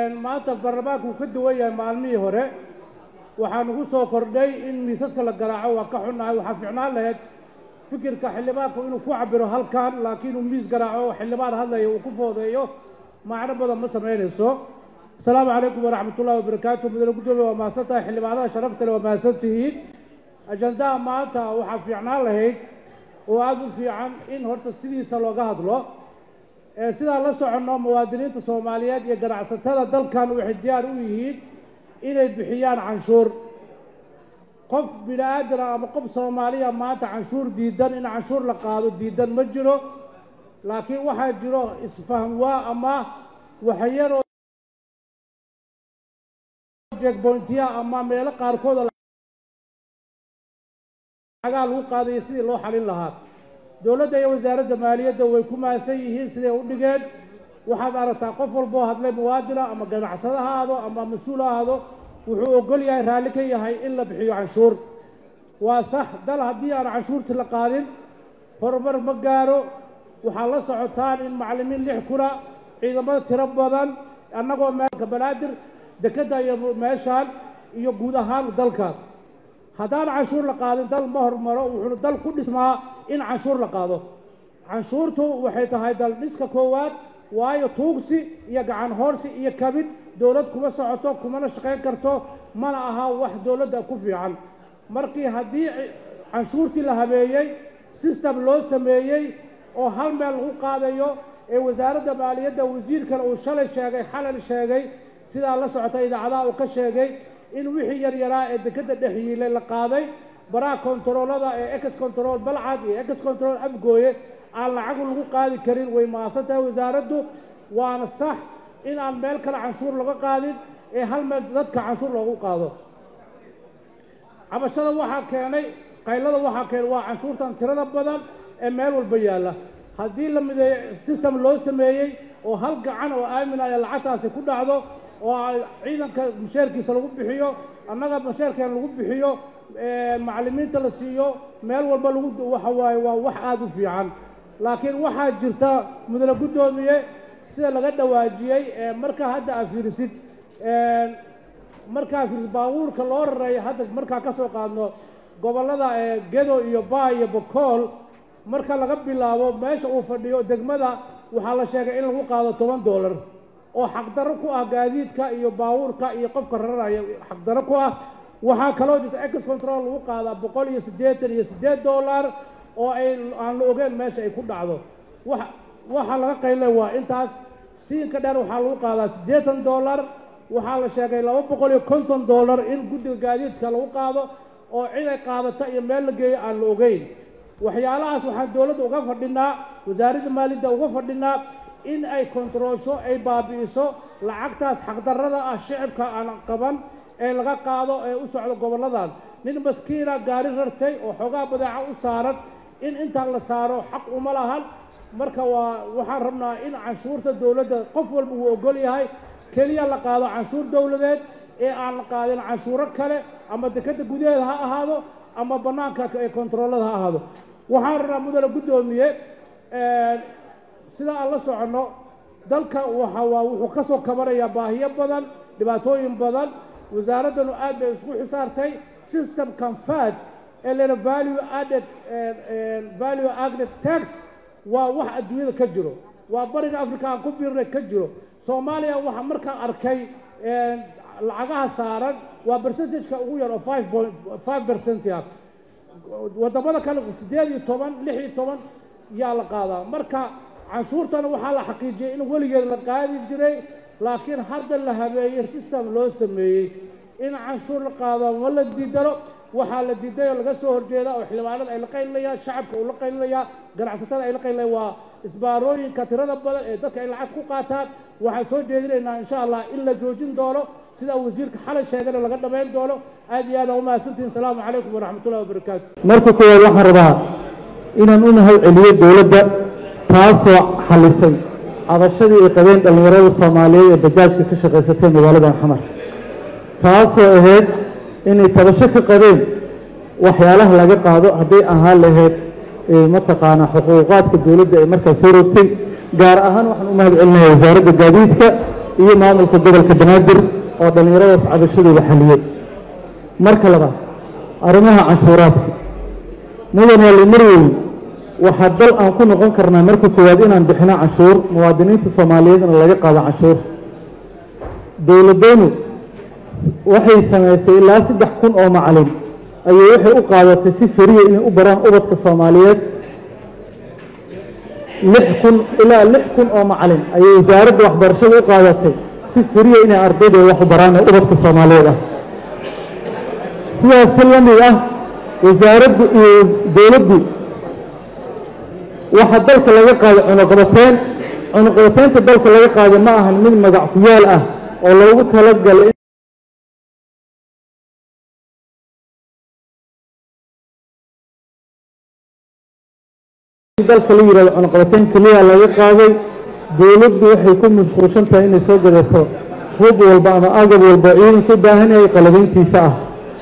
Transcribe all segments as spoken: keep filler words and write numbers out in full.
maanta baarlamaanku ka duwan yahay maalmihii hore waxaan ugu soo kordhay in miisaska la garaaco waa ka xunnahay waxaa fiicnaan lahayd fikirka xildhibaanku inuu ku cabiro halkan laakiin uu miis garaaco xildhibaan hadlayo uu ku foodeeyo macno badan ma samaynayso asalaamu calaykum waraxmatullahi wabarakaatu mudane gudoomiye waa mahadsantahay xildhibaanada sharafta leh waa mahadsantihiin ajandaha maanta waxaa fiicnaan lahayd oo aada u fiican in horta sidiisa looga hadlo sidaa la soconno muwaadiniinta soomaaliyeed iyo ganacsatada dalkan waxay diyaar u yihiin inay bixiyaan canshuur qof bini aadam ama qof soomaaliya maanta canshuur diidan in canshuur la qaado diidan ma jiro laakiin waxaa jiro isfaham waa ama waxyaroo jeegboyntiya ama meelo qaarkood lagaa lagu qaadayo sidii loo xalin lahaa dowladda iyo wasaaradda maaliyadda way ku maasan yihiin siday u dhigeen waxaad aragtaa qof walboo hadlay muwaadina ama ganacsado ha ahaado ama mas-uul ha ahaado wuxuu ogol yahay raalli ka yahay in la bixiyo canshuur waa sax dal haddii aan canshuurtii la qaadin horumar ma gaaro waxaa la socotaan in macallimiin lix kuna ciidamada tiro badan annagoo meelka banaadir dekedda iyo meeshaan iyo guud ahaan dalka haddaan canshuur la qaadin dal ma hormaro wuxuuna dal ku dhismaa in canshuur la qaado canshuurtu waxay tahay dal dhiska koowaad waayo tuugsi iyo gacan hoorsi iyo kabid dowlad kuma socoto kumana shaqayn karto mana aha wax dowladda ku fiican markii haddii canshuurtii la habeeyey system loo sameeyey oo hal meel lagu qaadayo ee wasaaradda maaliyadda wasiirkan uu shalay sheegay xalal sheegay sidaa la socota idaacadaha uu ka sheegay in wixii yar yaraa ee dekedda dhex yiilay la qaaday baraha kontaroolada ee ex control balcad iyo ex control afgooye aan lacag lagu qaadi karin way maasan tahay wasaaraddu waana sax in aan meel kale canshuur laga qaadin ee hal meel dadka canshuur loogu qaado cabashada waxaa keenay qaylada waxaa keenay waa canshuurtan tirada badan ee meel walba yaalla haddii la mideeyo system loo sameeyey oo hal gacan oo aaminaya lacagtaasi ku dhacdo oo ciidanka mushaarkiisa lagu bixiyo annaga mushaarkeena lagu bixiyo macallimiinta la siiyo meel walba lagu waxa waaye waa wax aada u fiican laakiin waxaa jirta mudane guddoomiye sida laga dhawaajiyey markaa hadda aad fiirisid markaa fiirisid baabuurka loo rareeyo hadda markaa ka soo qaadno gobollada gedo iyo baa iyo bokool marka laga bilaabo meesha uu fadhiyo degmada waxaa la sheegay in lagu qaado toban dollar oo xaqdarro ku ah gaadiidka iyo baabuurka iyo qofka raraya xaqdarro ku ah waxaa kaloo jirta ex control lagu qaadaa boqol iyo siddeetan iyo siddeed dollar oo ay aan la ogeyn meesha ay ku dhacdo wax waxaa laga qaylay waa intaas siinka dheer waxaa lagu qaadaa siddeetan dollar waxaa la sheegay laba boqol iyo konton dollar in guddiga gaadiidka lagu qaado oo cid ay qaadata iyo meel la geeyo aan la ogeyn waxyaalahaas waxaan dowladda uga fadhinaa wasaaradda maaliyadda uga fadhinaa in ay kontaroosho ay baabi'iso lacagtaas xaqdarrada ah shicibka aan qaban ee laga qaado ee u socdo gobolladan nin maskiina gaari rartay oo xoogaa badeeca u saaran in intaan la saaro xaq uma lahan marka waa waxaan rabnaa in canshuurta dowladda qof walba uu ogol yahay keliya la qaado canshuur dowladeed ee aan la qaadin canshuuro kale ama dekedda gudaheeda ha ahaado ama bannaanka ee kontaroolada ha ahaado waxaan rabnaa mudane guddoomiye sida aan la soconno dalka waxa waa wuxuu ka soo kabanayaa baahiyo badan dhibaatooyin badan wasaaraddanu aad bay isku xisaartay systemkan fad ee lena value added value added tax waa wax adduunyada ka jiro waa bariga africa aan ku biirnay ka jiro soomaaliya waxaa markaan arkay lacagaha saaran waa percentageka ugu yar oo five point five percent ah wadamada kale siddeed iyo toban lix iyo toban yaa la qaadaa marka canshuurtana waxaa la xaqiijiyey in weligeed la qaadi jiray laakiin hadda la habeeyey system loo sameeyey in canshuur la qaado ma la diidano waxaa la diiday oo laga soo horjeeda oo xildhibaanada ay la qaylinayaan shacabka uu la qaylinaya ganacsatada ay la qaylinayaan waa isbaarooyinka tirada badan ee dadka ay lacag ku qaataan waxaan soo jeedinaynaa insha allah in la joojin doono sida wasiirka xalay sheegana laga dhamayn doono aad iyo aad u mahadsantihiin asalaamu calaykum waraxmatullahi wabarakaatu marka koowaad waxaan rabaa inaan u mahad celiyo dowladda taasoo xalisay cabashadii ay qabeen dhallinyarada soomaaliyeed ee bajaajka ka shaqaysatay magaalada xamar taasoo ahayd inay tabasho ka qabeen waxyaalaha laga qaado hadday ahaan lahayd mataqaanaa xuquuqaadka dowladda ay markaas soo rogtay gaar ahaan waxaan u mahad celinayaa wasaaradda gaadiidka iyo maamulka gobolka banaadir oo dhalinyaradaas cabashadooda xaliyey. marka labaad arrimaha canshuuraadka mudan waa limarweyn waxaa dal aan ku noqon karnaa marka koowaad inaan bixino canshuur muwaadiniinta soomaaliyeedna laga qaado canshuur. dowladdeenu waxay samaysay ilaa saddex kun oo macalin ayay waxay u qaadatay si fariya inay u baraan ubadka soomaaliyeed. lix kun ilaa lix kun oo macalin ayay wasaaradda waxbarashada u qaadatay si fariya inay ardayda wax u baraan ee ubadka soomaaliyeed ah. sidaas si la mid ah wasaaraddu iyo dowladdu waxaa dalka laga qaaday cunuqabateyn cunuqabateynta dalka laga qaaday ma ahan mid magac ku yaal ah oo loogu talagalay dalka la yiraahdo cunuqabateyn kaliya laga qaaday. dowladdu waxay ku mashquulsan tahay inay soo gadato hub walba ama agab walba ciidanku u baahan yahay qalabayntiisa ah.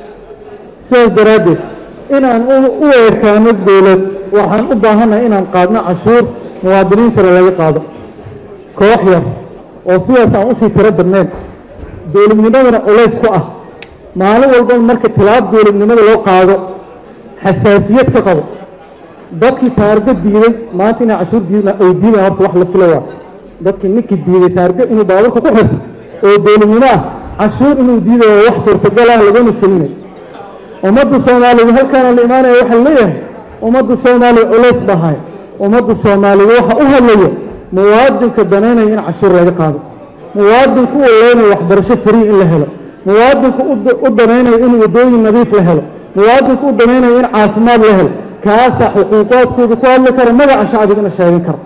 sidaas daraaddeed inaan u eekaano dowlad waxaan u baahannahay inaan qaadno canshuur muwaadiniintana laga qaado. koox yar oo sidaas aan usii tiro badnayn dowladnimadana culays ku ah maalin walba marka tilaab dowladnimada loo qaado xasaasiyad ka qabo dadkii taarga diiday maanta inay canshuur diidaan ay diidaan horta wax la filaya. dadkii ninkii diiday taarga inuu baaburka ku xirto oo dowladnimo ah canshuur inuu diidayo wax suurtagal ah lagama filinay. ummadda soomaaliga halkaana la imaanaya waxaa leeyahay ummadda soomaaliya culays bahay. ummadda soomaaliga waxa u hadlaya muwaadinka danaynaya in canshuur laga qaado, muwaadinku u leeyahay waxbarasho fariin in la helo, muwaadinku u danaynaya in wadooyin nadiif la helo, muwaadinku u danaynaya in caafimaad la helo. kaasa xuquuqaadkooda ku hadli kara magaca shacbigana sheegan kara.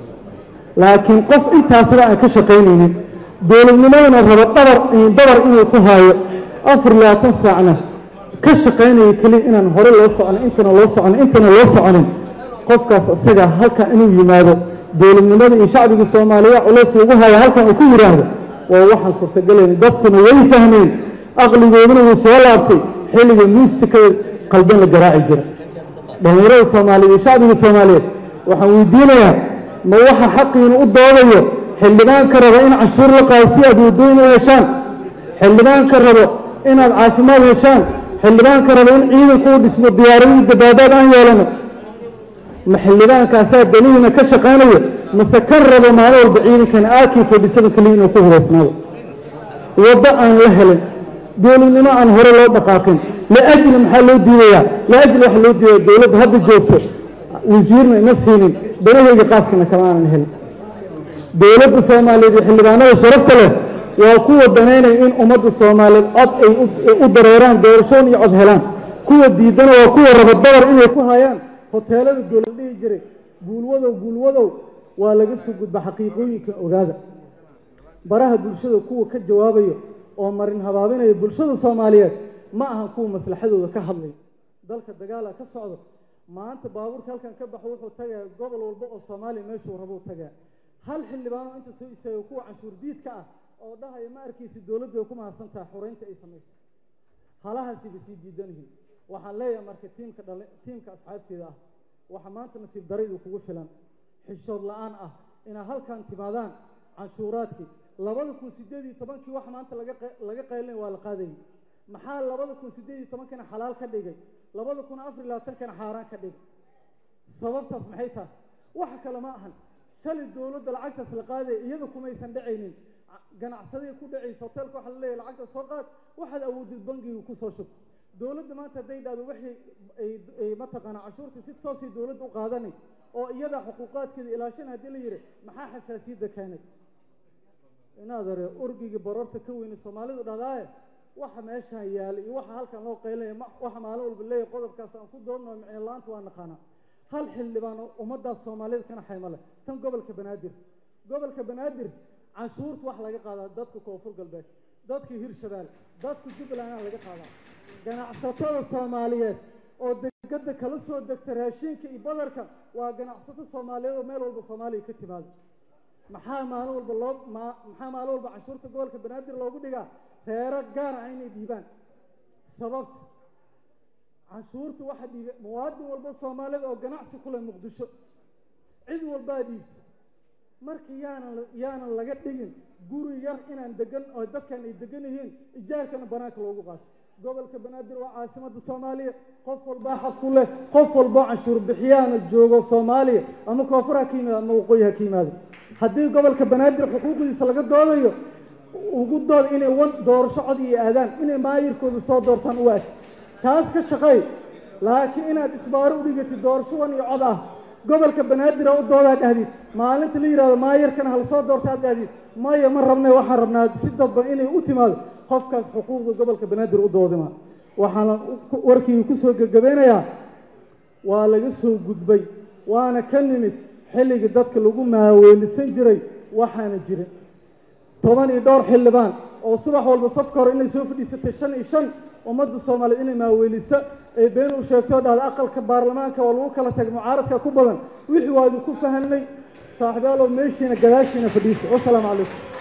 laakiin qof intaasba aan ka shaqaynaynin dowladnimadana rabo dabar dabar inuu ku haayo afar labaatan saacna ka shaqaynayo kaliya inaan hore loo socono intana loo socono intana loo soconin qofkaas isaga halka inuu yimaado dowladnimada iyo shacbiga Soomaaliya culays ugu haya halkan uu ku yiraahdo waa waxaan suurtagalayn. dadkuna way fahmeen aqligooduna wuu soo laabtay xilliga muusiga qalban la garaaci jiray. dhalinyarada Soomaaliya shacbiga Soomaaliyeed waxaan weydiinayaa ma waxa xaqiina u doodayo xildhibaanka raba in canshuur la qaado si aad wadooyin u heshaan, xildhibaanka raba inaad caafimaad heshaan, xildhibaanka raba in ciidanku u dhismo diyaaradihi dabaabaad aan yeelano. ma xildhibaankaasaa danihiina ka shaqaynayo mase kan rabo maalin walba ciidankan aakii fadhisada kaliya inuu ku hubaysnaado. waddo aan la helin dowladnimo aan hore loo dhaqaaqin laajli maxaa loo diidayaa laajli waxa loo diidaya dowladda hadda joogto wasiirna ima siinin danahayga qaaskana kama aanan helin. dowladda Soomaaliyeed iyo xildhibaanada sharafta leh waa kuwa danaynaya in ummadda Soomaaliyeed cod ay u dareeraan doorashoon iyo cod helaan. kuwa diidana waa kuwa raba dabar inay ku hayaan hoteelada dowlad dhihi jiray guulwadow guulwadow waa laga soo gudba xaqiiqooyinka ogaada. baraha bulshada kuwa ka jawaabayo oo marin habaabinaya bulshada Soomaaliyeed ma aha kuwa maslaxadooda ka hadlay. dalka dagaal ka socdo maanta baabuurka halkan ka baxo wuxuu tagay gobol walba oo Soomaaliya meeshuu rabo tagay. hal xildhibaan inta soo istaagay kuwa canshuur diidka ah oo dhahay ma arkaysi dowladda ku mahadsantahay xoreynta ay sameysay. halahaasi bisi diidanahay. waxaan leeyahay marka tiimka tiimka asxaabteeda ah waxa maanta nasiib daraydu kugu filan xishood la'aan ah ina halkan timaadaan canshuuraadkii labada kun sideed iyo tobankii wax maanta laga laga qaylin waa la qaaday. maxaa labada kun sideed iyo tobankii xalaal ka dhigay labada kun afar iyo labaatan kana xaaraan ka dhigay? sababtaas maxay tahay? wax kale ma ahan shalay dowladda lacagtaas la qaaday iyada kuma aysan dhacaynin. ganacsadii ku dhacaysa hotelka waxa la leeyahay lacagta soo qaad waxaad awoodid bangiga ku soo shub. dowladda maanta haday dhado wixii ay ma taqaan cashuurta si toos ah dowladda u qaadanay oo iyada xuquuqaadkeeda ilaashan hadii la yiri maxaa xasaasiyada keenay? inaad hore urgiga barorta ka weyn Soomaalidu dhadaaye waxa meesha yaal iyo waxa halkan loo qeylay waxa maalin walba leeyahay qodobkaas aan ku doonno micno laanta waa naqana. hal xildhibaan ummadda Soomaaliyeed kana xaymale tan gobolka Banaadir gobolka Banaadir canshuurta wax laga qaadaa dadka Koonfur Galbeed dadka Hirshabeelle dadka Jubbaland laga qaadaa. ganacsatada Soomaaliyeed oo degdeg kala soo degtay raashinka iyo badarka waa ganacsato Soomaaliyeed oo meel walba Soomaaliya ka timaado. maxaa maalin walba loo maxaa maalin walba canshuurta gobolka Banaadir loogu dhigaa reero gaar ah inay dhiibaan? sababta canshuurta waxa dhiibay muwaadin walba Soomaaliyeed oo ganacsi ku leh Muqdisho cid walba dhiibto. markii yaana yaana laga dhigin guri yar inaan degan oo dadkan ay degan yihiin ijaarkana banaanka loogu qaato gobolka banaadir waa caasimada soomaaliya qof walba xaq ku leh qof walba canshuur bixiyaana joogo soomaaliya ama koonfur ha ka yimaado ama waqooyi ha ka yimaado haddii gobolka banaadir xuquuqdiisa laga doodayo ugu dood inay wan doorasho cod iyo aadaan inay maayirkooda soo doortaan u eg taas ka shaqay laakiin inaad isbaaro u dhigatid doorasho wan iyo cod ah gobolka banaadir u doodaa dhahdid maalinta la yiraahdo maayirkana hal soo doortaa dhahdid maya ma rabnay waxaan rabnaa si dadban inay u timaado qofkaas xuquuqda gobolka banaadir u doodima waxaan warkii ku soo gabagabeynayaa waa laga soo gudbay waana ka nimid xilliga dadka lagu maaweelisan jiray waxaana jirin toban iyo dhowr xildhibaan oo subax walba safka hore inay soo fadhiisatay shan iyo shan ummadda soomaaliyeed inay maaweelisa ay been u sheegtay oo dhahda aqalka baarlamaanka oo lagu kala tagay mucaaradka ku badan wixii waa idinku fahanay saaxiibayaal oo meeshiina gadaashiina fadhiisa wasalaamu calaykum